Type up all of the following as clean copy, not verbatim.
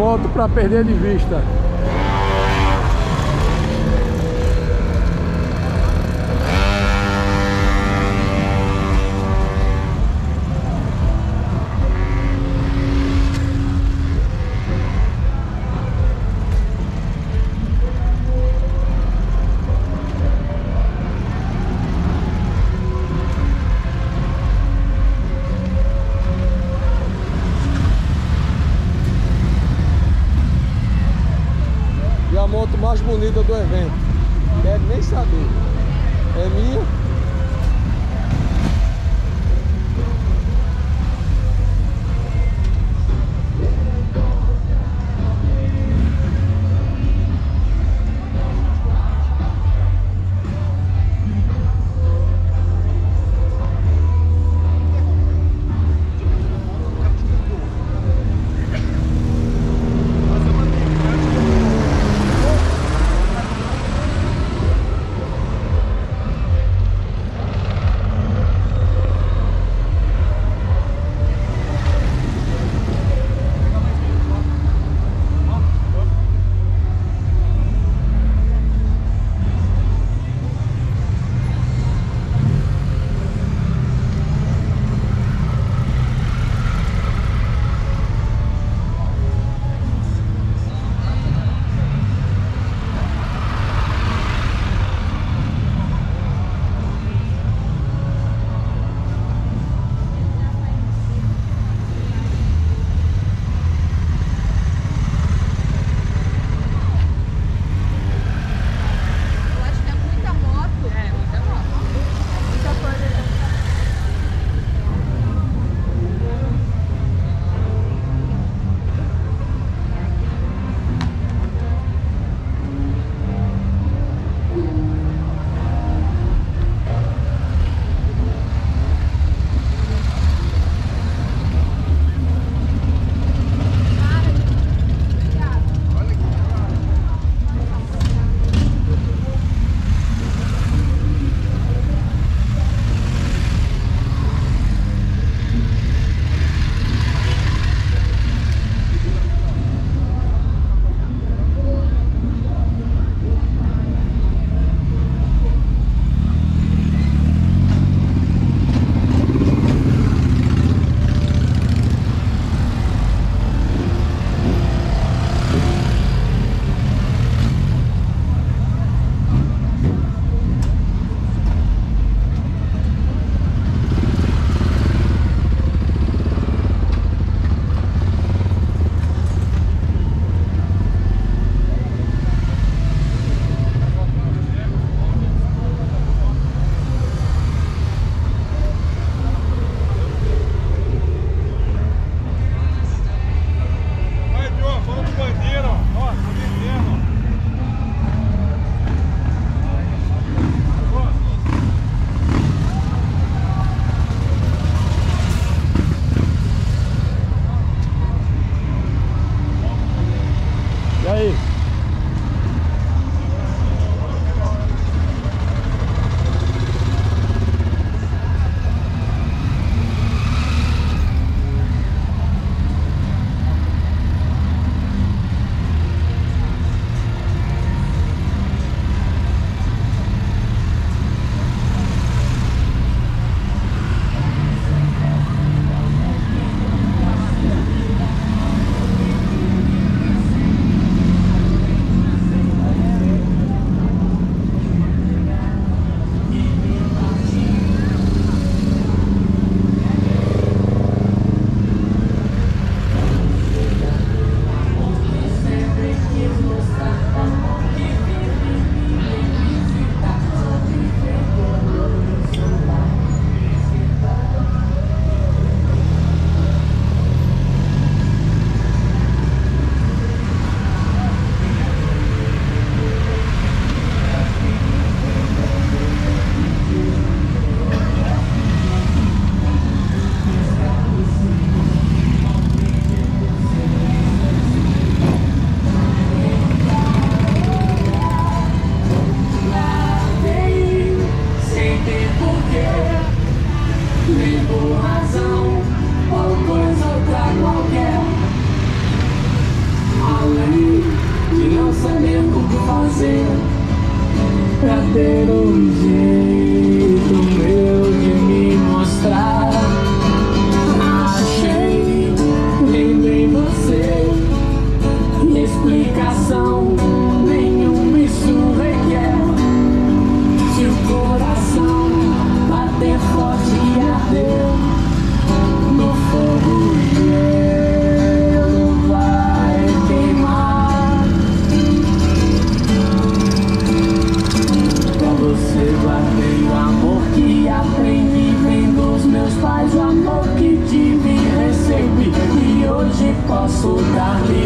moto para perder de vista. A moto mais bonita do evento, quero nem saber, é minha.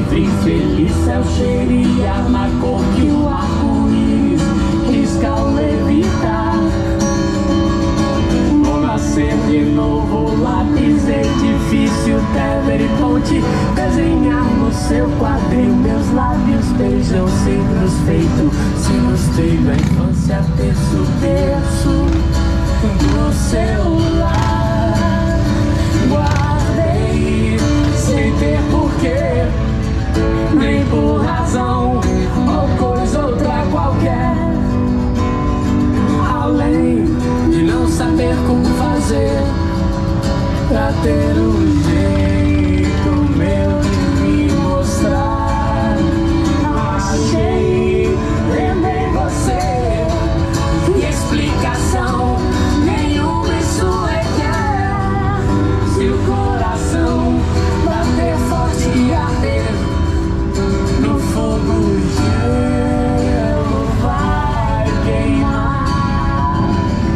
livre, feliz, céu cheiria na cor que o arco-íris risca ao levitar. Vou nascer de novo, lápis, edifício, Tever e ponte, desenhar no seu quadril. Meus lábios beijam signos feitos, sinos trilho, a infância terço do celular. Guardei sem ter porquê, nem por razão ou coisa outra qualquer, além de não saber como fazer pra ter um jeito meu de me mostrar. Achei, lembrei você, e explicação nenhuma isso requer. Se o coração bater forte e arder no fogo, o gelo vai queimar.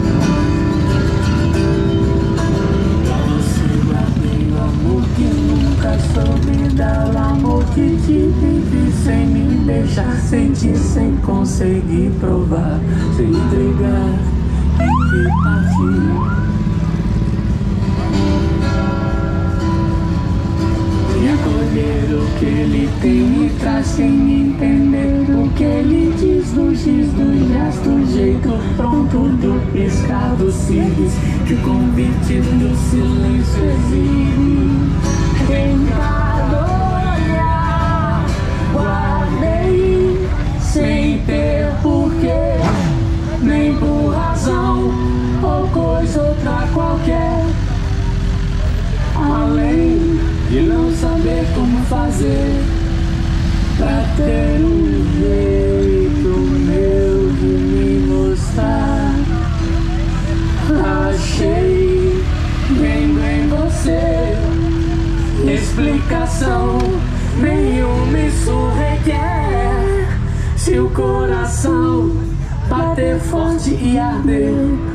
Pra você guardei o amor que nunca soube dar, o amor que te vive sem me deixar sentir, sem conseguir provar, sem entregar e partir. E acolher o que ele tem e traz sem entender o que ele diz no giz do gesto, jeito pronto do piscar dos cílios, que o convite do silêncio exibe. Em cada olhar guardei sem ter porquê, nem por razão ou coisa outra qualquer, além de não saber como fazer pra ter um jeito meu de me mostrar. Achei vendo em você explicação nenhuma isso requer. Se o coração bater forte e arder